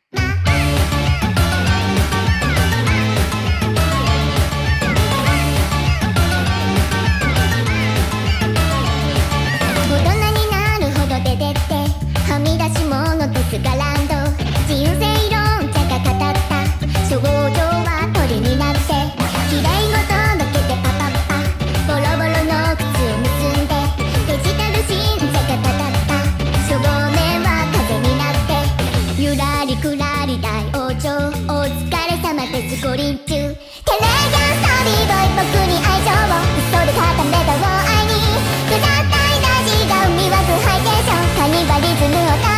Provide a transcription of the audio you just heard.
五輪中テレビ遊びボーイ僕に愛情を嘘で固めた愛にくだったい大事が生み湧くハイテンションカニバリズムを